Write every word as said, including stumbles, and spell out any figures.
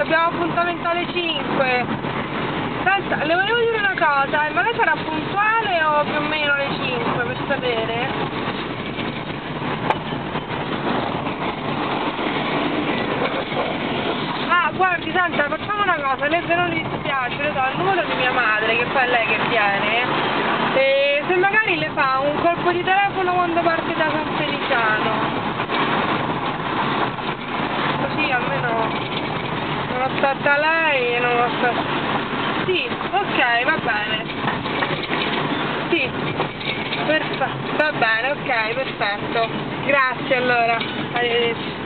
abbiamo appuntamento alle cinque. Senta, le volevo dire una cosa, eh, ma lei sarà puntuale o più o meno alle cinque per sapere? Ah, guardi, senta, facciamo una cosa, lei se non gli dispiace, le do il numero di mia madre, che poi è lei che viene, e se magari le fa un colpo di telefono quando parte da San Feliciano. Così almeno non aspetta lei e non aspetta... Sì, ok, va bene. Sì, perfetto, va bene, ok, perfetto. Grazie allora, arrivederci.